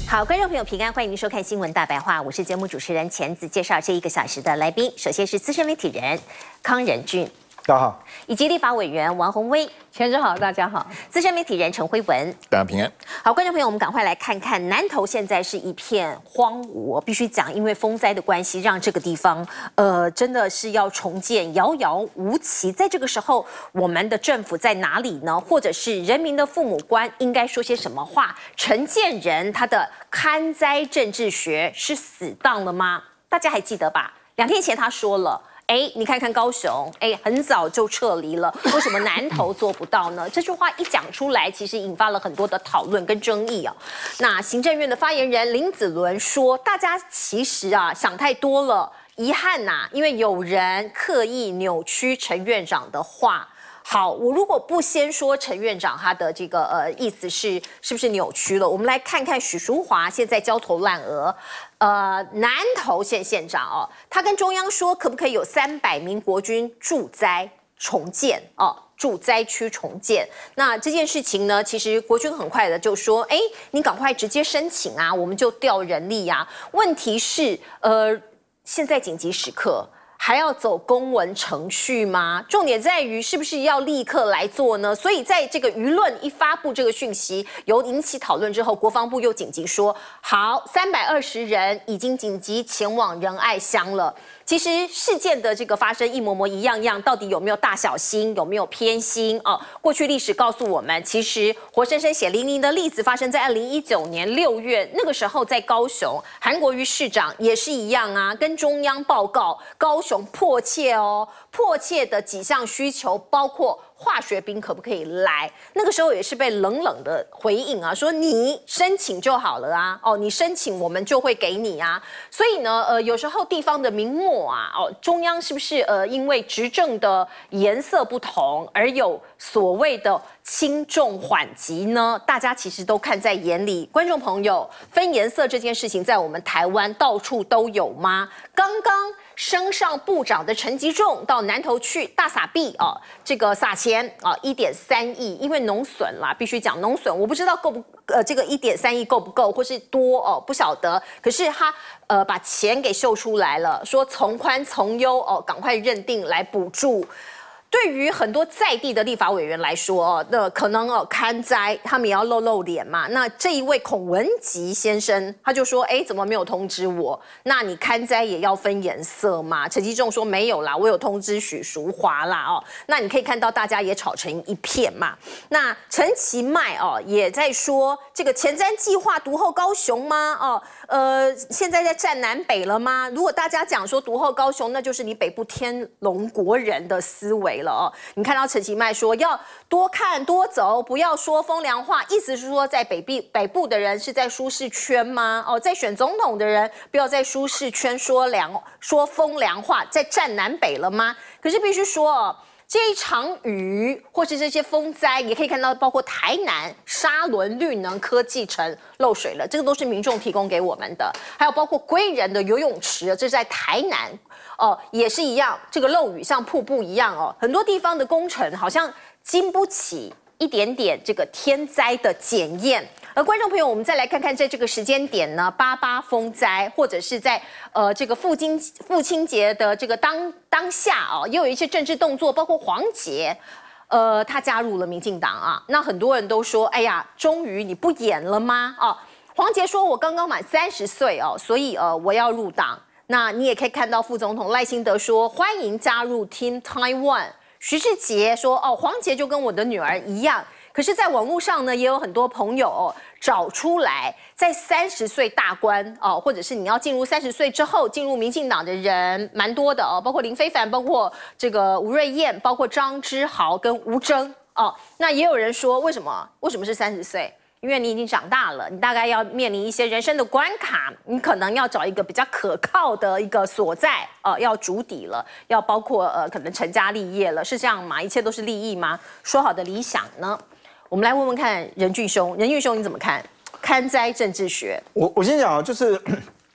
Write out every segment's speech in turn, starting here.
好，观众朋友平安，欢迎您收看《新闻大白话》，我是节目主持人钱子，介绍这1个小时的来宾。首先是资深媒体人康仁俊， 大家好； 以及立法委员王宏威， 钱子好，大家好； 资深媒体人陈辉文， 大家平安。 好，观众朋友，我们赶快来看看南投现在是一片荒芜，我必须讲，因为风灾的关系，让这个地方真的是要重建遥遥无期。在这个时候，我们的政府在哪里呢？或者是人民的父母官应该说些什么话？陈建仁他的勘灾政治学是死当了吗？大家还记得吧？2天前他说了。你看看高雄，很早就撤离了，为什么南投做不到呢？这句话一讲出来，其实引发了很多的讨论跟争议啊。那行政院的发言人林子伦说，大家其实想太多了，遗憾呐，因为有人刻意扭曲陈院长的话。好，我如果不先说陈院长他的这个意思是不是扭曲了，我们来看看许淑华现在焦头烂额。南投县县长他跟中央说，可不可以有300名国军驻灾重建驻灾区重建？那这件事情呢，其实国军很快的就说，你赶快直接申请啊，我们就调人力啊。问题是，现在紧急时刻。还要走公文程序吗？重点在于是不是要立刻来做呢？所以在这个舆论一发布这个讯息，由引起讨论之后，国防部又紧急说，好，320人已经紧急前往仁爱乡了。其实事件的这个发生一模模一样样，到底有没有大小心，有没有偏心过去历史告诉我们，其实活生生血淋淋的例子发生在2019年6月，那个时候在高雄，韩国瑜市长也是一样啊，跟中央报告高雄迫切的几项需求，包括化学兵可不可以来？那个时候也是被冷冷的回应啊，说你申请就好了啊，你申请我们就会给你啊。所以呢，有时候地方的明末中央是不是因为执政的颜色不同而有所谓的轻重缓急呢？大家其实都看在眼里。观众朋友，分颜色这件事情在我们台湾到处都有吗？刚刚升上部长的陈吉仲到南投去大撒币这个撒钱1.3亿，因为农损啦，必须讲农损，我不知道够不这个1.3亿够不够，或是多不晓得。可是他把钱给秀出来了，说从宽从优赶快认定来补助。对于很多在地的立法委员来说那可能勘灾他们也要露脸嘛。那这一位孔文吉先生他就说，怎么没有通知我？那你勘灾也要分颜色嘛？陈吉仲说没有啦，我有通知许淑华啦那你可以看到大家也吵成一片嘛。那陈其迈也在说，这个前瞻计划独后高雄吗？现在在战南北了吗？如果大家讲说独后高雄，那就是你北部天龙国人的思维了你看到陈其迈说要多看多走，不要说风凉话，意思是说在北部的人是在舒适圈吗？在选总统的人不要在舒适圈说风凉话，在战南北了吗？可是必须说这一场雨或是这些风灾，也可以看到，包括台南沙仑绿能科技城漏水了，这个都是民众提供给我们的。还有包括归仁的游泳池，这是在台南也是一样，这个漏雨像瀑布一样很多地方的工程好像经不起一点点这个天灾的检验。而观众朋友，我们再来看看，在这个时间点呢，88风灾，或者是在这个父亲节的这个当下也有一些政治动作，包括黄捷，他加入了民进党那很多人都说，哎呀，终于你不演了吗？黄捷说，我刚刚满30岁所以我要入党。那你也可以看到副总统赖清德说，欢迎加入 Team Taiwan。徐志杰说，黄捷就跟我的女儿一样。可是，在网络上呢，也有很多朋友找出来，在30岁大关或者是你要进入30岁之后进入民进党的人蛮多的包括林飞帆，包括这个吴瑞燕，包括张之豪跟吴峥那也有人说，为什么是30岁？因为你已经长大了，你大概要面临一些人生的关卡，你可能要找一个比较可靠的一个所在要筑底了，要包括可能成家立业了，是这样吗？一切都是利益吗？说好的理想呢？我们来问问看仁俊兄你怎么看勘灾政治学？ 我先讲就是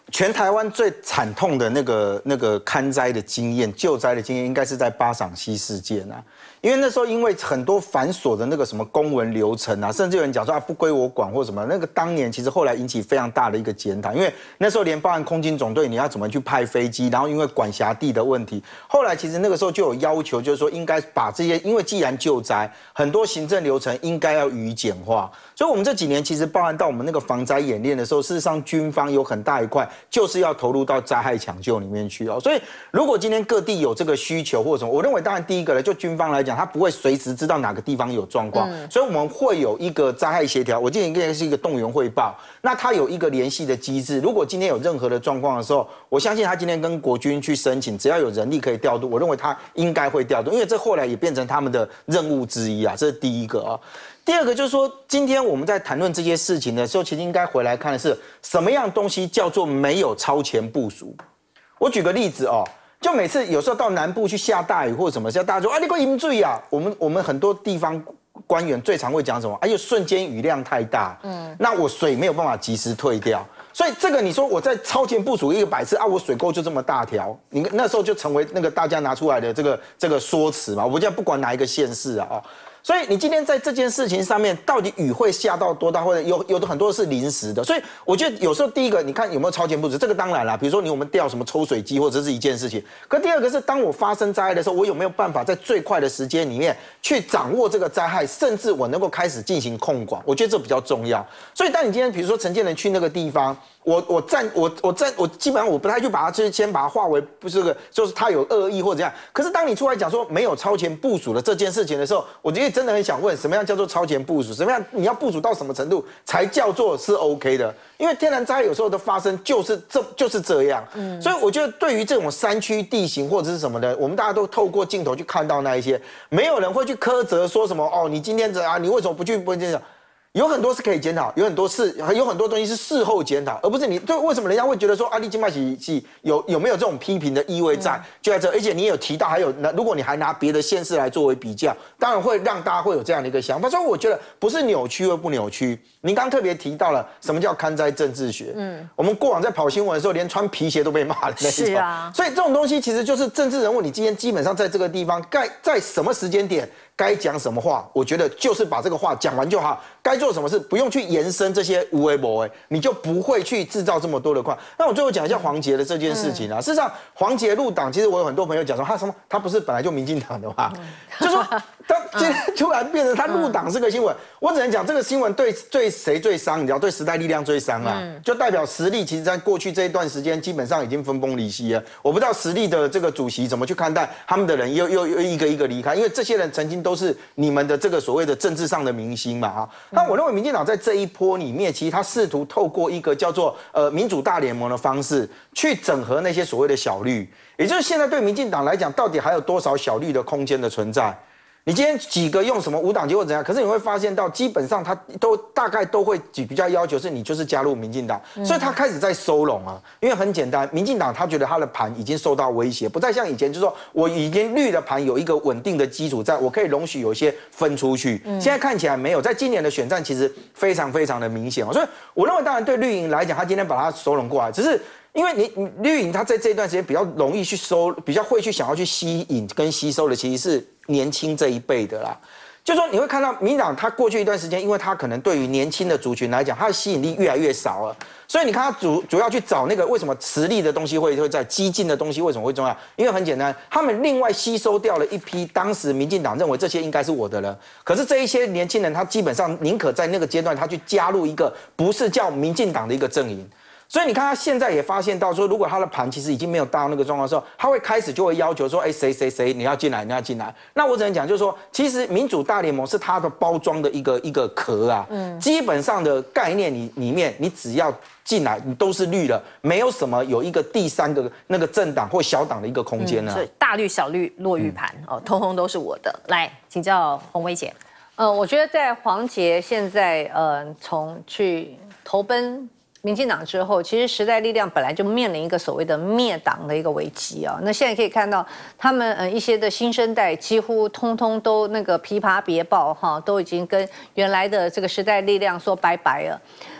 全台湾最惨痛的那个勘灾的经验、救灾的经验，应该是在八赏溪事件啊。因为那时候因为很多繁琐的那个什么公文流程啊，甚至有人讲说不归我管或什么，那个当年其实后来引起非常大的一个检讨，因为那时候连包含空军总队你要怎么去派飞机，然后因为管辖地的问题，后来其实那个时候就有要求，就是说应该把这些，因为既然救灾，很多行政流程应该要予以简化。所以我们这几年其实包含到我们那个防灾演练的时候，事实上军方有很大一块就是要投入到灾害抢救里面去哦。所以如果今天各地有这个需求或者什么，我认为当然第一个呢，就军方来讲，他不会随时知道哪个地方有状况，所以我们会有一个灾害协调，我记得应该是一个动员汇报，那它有一个联系的机制。如果今天有任何的状况的时候，我相信他今天跟国军去申请，只要有人力可以调度，我认为他应该会调度，因为这后来也变成他们的任务之一啊，这是第一个啊。第二个就是说，今天我们在谈论这些事情的时候，其实应该回来看的是什么样东西叫做没有超前部署。我举个例子哦，就每次有时候到南部去下大雨或者什么，大家说你快淹水啊！我们很多地方官员最常会讲什么？瞬间雨量太大，那我水没有办法及时退掉。所以这个你说我在超前部署100次我水沟就这么大条，你那时候就成为那个大家拿出来的这个说辞嘛。我现在不管哪一个县市啊，所以你今天在这件事情上面，到底雨会下到多大，或者有的很多是临时的，所以我觉得有时候第一个，你看有没有超前部署，这个当然啦，比如说我们调什么抽水机或者是一件事情。可第二个是，当我发生灾害的时候，我有没有办法在最快的时间里面去掌握这个灾害，甚至我能够开始进行控管，我觉得这比较重要。所以当你今天比如说陈建仁去那个地方，我基本上我不太去把它就是先把它化为不是个就是他有恶意或者这样。可是当你出来讲说没有超前部署的这件事情的时候，我觉得真的很想问，什么样叫做超前部署？什么样你要部署到什么程度才叫做是 OK 的？因为天然灾害有时候的发生就是这样，所以我觉得对于这种山区地形或者是什么的，我们大家都透过镜头去看到那一些，没有人会去苛责说什么你今天你为什么不去这样？有很多是可以检讨，有很多东西是事后检讨，而不是你对为什么人家会觉得说你今麦有没有这种批评的意味在？就在这，而且你也有提到，还有如果你还拿别的县市来作为比较，当然会让大家会有这样的一个想法。所以我觉得不是扭曲或不扭曲。您刚特别提到了什么叫勘灾政治学，我们过往在跑新闻的时候，连穿皮鞋都被骂的那种。是啊，所以这种东西其实就是政治人物，你今天基本上在这个地方在什么时间点该讲什么话，我觉得就是把这个话讲完就好。该做什么事，不用去延伸这些无为不为，你就不会去制造这么多的况。那我最后讲一下黄捷的这件事情啊。事实上，黄捷入党，其实我有很多朋友讲说他不是本来就民进党的嘛，就说他今天突然变成他入党是个新闻。我只能讲这个新闻对谁最伤，你知道，对时代力量最伤啦，就代表时力其实在过去这一段时间基本上已经分崩离析了。我不知道时力的这个主席怎么去看待他们的人又一个一个离开，因为这些人曾经都是你们的这个所谓的政治上的明星嘛那我认为民进党在这一波里面，其实他试图透过一个叫做民主大联盟的方式去整合那些所谓的小绿，也就是现在对民进党来讲，到底还有多少小绿的空间的存在？你今天几个用什么无党籍或怎样，可是你会发现到基本上他大概都会比较要求是你就是加入民进党，所以他开始在收拢啊。因为很简单，民进党他觉得他的盘已经受到威胁，不再像以前就是说我已经绿的盘有一个稳定的基础，在我可以容许有一些分出去。现在看起来没有，在今年的选战其实非常非常的明显所以我认为当然对绿营来讲，他今天把它收拢过来，只是。因为你绿营他在这一段时间比较容易去比较会去想要去吸引跟吸收的，其实是年轻这一辈的啦。就是说你会看到民进党他过去一段时间，因为他可能对于年轻的族群来讲，他的吸引力越来越少了。所以你看他主要去找那个为什么实力的东西会在激进的东西为什么会重要？因为很简单，他们另外吸收掉了一批当时民进党认为这些应该是我的人，可是这一些年轻人他基本上宁可在那个阶段他去加入一个不是叫民进党的一个阵营。所以你看，他现在也发现到说，如果他的盘其实已经没有到那个状况的时候，他会开始就会要求说，谁你要进来，你要进来。那我只能讲，就是说，其实民主大联盟是它的包装的一个壳啊，基本上的概念里面，你只要进来，你都是绿的，没有什么有一个第三个那个政党或小党的一个空间呢。 所以大绿小绿落玉盘通通都是我的。来，请教洪薇姐。 我觉得在黄捷现在从去投奔民进党之后，其实时代力量本来就面临一个所谓的灭党的一个危机啊。那现在可以看到，他们一些的新生代几乎通通都那个琵琶别抱哈，都已经跟原来的这个时代力量说拜拜了。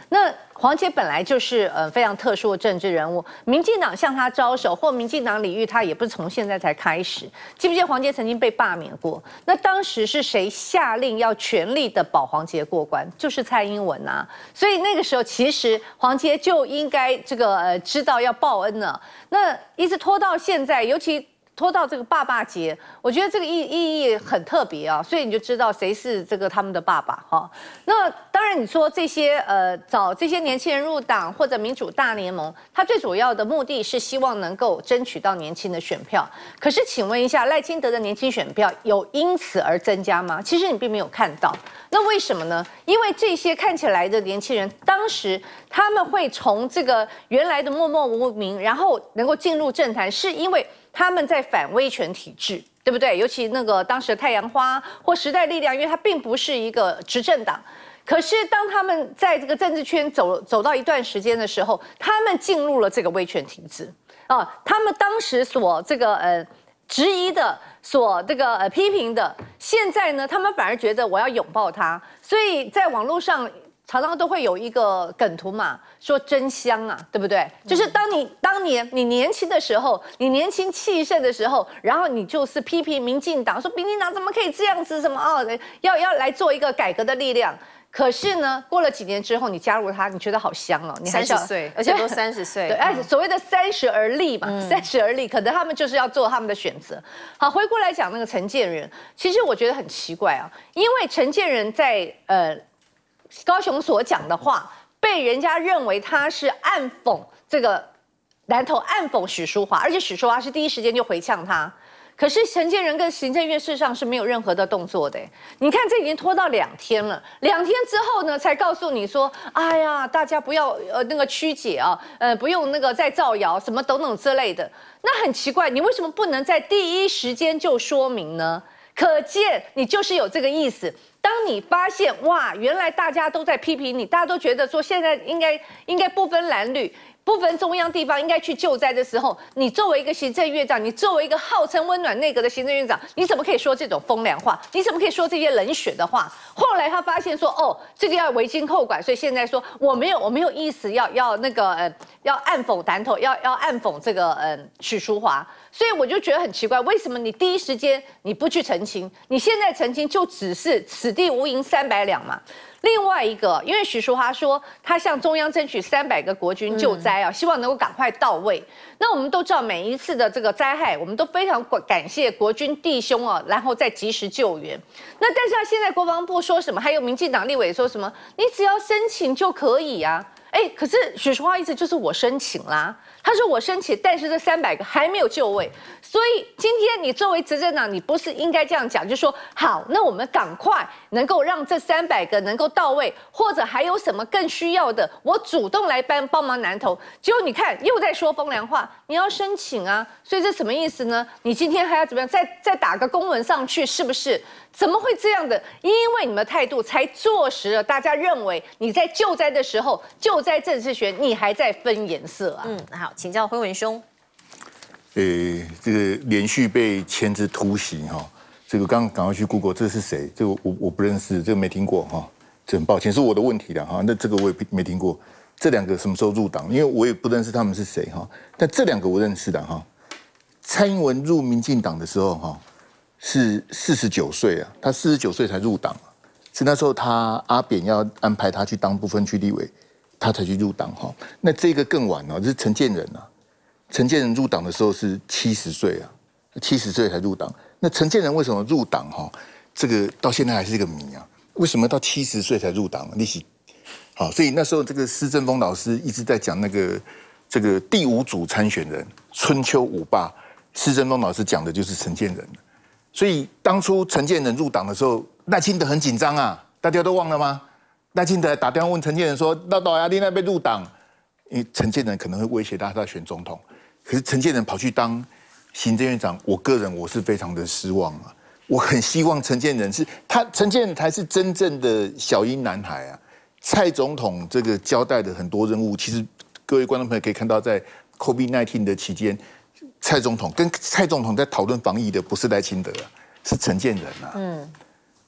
那黄捷本来就是非常特殊的政治人物，民进党向他招手，或民进党礼遇他，也不是从现在才开始。记不记得黄捷曾经被罢免过？那当时是谁下令要全力的保黄捷过关？就是蔡英文啊。所以那个时候其实黄捷就应该知道要报恩了。那一直拖到现在，尤其拖到这个爸爸节，我觉得这个意义很特别啊，所以你就知道谁是他们的爸爸哈。那当然你说这些找这些年轻人入党或者民主大联盟，它最主要的目的是希望能够争取到年轻的选票。可是请问一下，赖清德的年轻选票有因此而增加吗？其实你并没有看到。那为什么呢？因为这些看起来的年轻人，当时他们会从这个原来的默默无名，然后能够进入政坛，是因为他们在反威权体制，对不对？尤其当时的太阳花或时代力量，因为它并不是一个执政党，可是当他们在这个政治圈走到一段时间的时候，他们进入了这个威权体制他们当时所质疑的，所批评的，现在呢，他们反而觉得我要拥抱它，所以在网络上常常都会有一个梗图嘛，说真香啊，对不对？就是当年你年轻的时候，你年轻气盛的时候，然后你就是批评民进党，说民进党怎么可以这样子，什么要来做一个改革的力量。可是呢，过了几年之后，你加入他，你觉得好香哦，你还是 30岁，而且都30岁， 对，而且所谓的30而立嘛，30而立，可能他们就是要做他们的选择。好，回过来讲那个陈建仁，其实我觉得很奇怪啊，因为陈建仁在高雄所讲的话，被人家认为他是暗讽南投暗讽许淑华，而且许淑华是第一时间就回呛他。可是陈建仁跟行政院事实上是没有任何的动作的，你看这已经拖到2天了，2天之后呢，才告诉你说，哎呀，大家不要曲解啊，不用再造谣什么等等之类的。那很奇怪，你为什么不能在第一时间就说明呢？可见你就是有这个意思。当你发现哇，原来大家都在批评你，大家都觉得说现在应该不分蓝绿，不分中央地方应该去救灾的时候，你作为一个行政院长，你作为一个号称温暖内阁的行政院长，你怎么可以说这种风凉话？你怎么可以说这些冷血的话？后来他发现说，这个要围巾扣管，所以现在说我没有意思要暗讽南投，要暗讽许淑华。所以我就觉得很奇怪，为什么你第一时间你不去澄清？你现在澄清就只是此地无银300两嘛。另外一个，因为许淑华说他向中央争取300个国军救灾希望能够赶快到位。那我们都知道每一次的这个灾害，我们都非常感谢国军弟兄然后再及时救援。那但是他现在国防部说什么？还有民进党立委说什么？你只要申请就可以啊。可是许淑华意思就是我申请啦，他说我申请，但是这300个还没有就位，所以今天你作为执政党，你不是应该这样讲，就说好，那我们赶快能够让这300个能够到位，或者还有什么更需要的，我主动来帮忙南投。结果你看又在说风凉话，你要申请啊，所以这什么意思呢？你今天还要怎么样？再打个公文上去，是不是？怎么会这样的？因为你们的态度才坐实了大家认为你在救灾的时候，救灾政治学你还在分颜色啊。 好，请教辉文兄。 这个连续被签字突袭这个刚赶快去 Google， 这是谁？这个我不认识，这个没听过这很抱歉，是我的问题了那这个我也没听过。这2个什么时候入党？因为我也不认识他们是谁但这2个我认识的蔡英文入民进党的时候是49岁啊，他49岁才入党，是那时候阿扁要安排他去当不分区立委，他才去入党那这个更晚这是陈建仁陈建仁入党的时候是70岁70岁才入党。那陈建仁为什么入党这个到现在还是一个谜啊？为什么到70岁才入党？利息所以那时候这个施正峰老师一直在讲这个第5组参选人春秋5霸，施正峰老师讲的就是陈建仁。所以当初陈建仁入党的时候，赖清德很紧张大家都忘了吗？赖清德打电话问陈建仁说：“老大你那边入党？”因为陈建仁可能会威胁他选总统，可是陈建仁跑去当行政院长，我个人我是非常的失望我很希望陈建仁陈建仁才是真正的小英男孩蔡总统这个交代的很多任务，其实各位观众朋友可以看到，在 COVID-19 的期间。蔡总统在讨论防疫的不是赖清德是陈建仁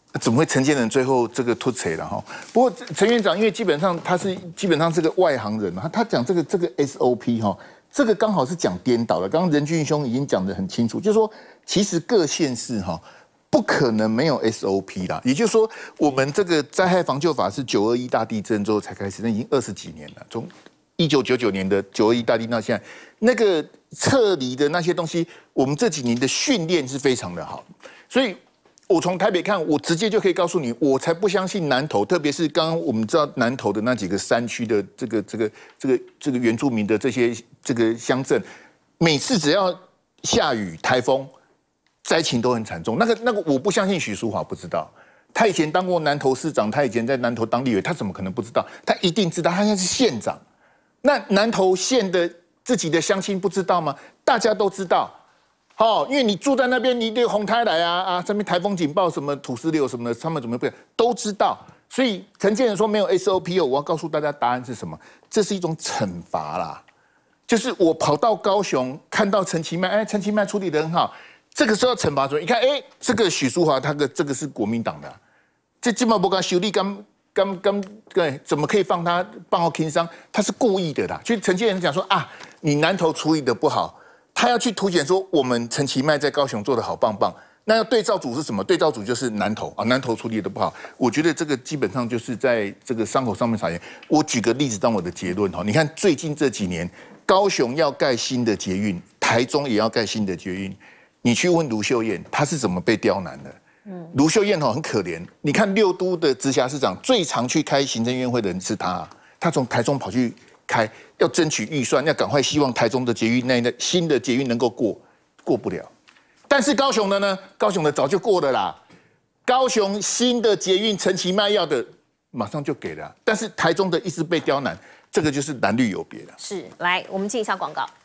怎么会陈建仁最后这个脱贼了哈？不过陈院长因为基本上是个外行人，他讲这个 SOP 哈，这个刚好是讲颠倒了。刚刚任俊兄已经讲得很清楚，就是说其实各县市哈不可能没有 SOP 啦。也就是说，我们这个灾害防救法是921大地震之后才开始，那已经20几年了，从1999年的921大地震到现在，那个撤离的那些东西，我们这几年的训练是非常的好，所以。我从台北看，我直接就可以告诉你，我才不相信南投，特别是刚刚我们知道南投的那几个山区的这个原住民的这些这个乡镇，每次只要下雨、台风，灾情都很惨重。那个我不相信许淑华不知道，他以前当过南投市长，他以前在南投当立委，他怎么可能不知道？他一定知道，他现在是县长。那南投县的自己的乡亲不知道吗？大家都知道。哦，因为你住在那边，你这个洪台来这边台风警报什么土石流什么的，他们怎么不都知道？所以陈建仁说没有 SOP 我要告诉大家答案是什么？这是一种惩罚啦，就是我跑到高雄看到陈其迈，陈其迈处理得很好，这个时候惩罚说，你看，这个许淑华这个是国民党的，这基本不敢修理对，怎么可以放他放到轻伤？他是故意的啦。就陈建仁讲说你南投处理得不好。他要去凸显说我们陈其迈在高雄做得好棒棒，那要对照组是什么？对照组就是南投南投处理得不好。我觉得这个基本上就是在这个伤口上面撒盐。我举个例子当我的结论你看最近这几年，高雄要盖新的捷运，台中也要盖新的捷运，你去问卢秀燕，她是怎么被刁难的？卢秀燕很可怜，你看6都的直辖市长最常去开行政院会的人是他从台中跑去。要争取预算，要赶快希望台中的捷运新的捷运能够过不了，但是高雄的呢？高雄的早就过了啦。高雄新的捷运陈其迈要的马上就给了，但是台中的一直被刁难，这个就是蓝绿有别了。 是，来我们进一下广告。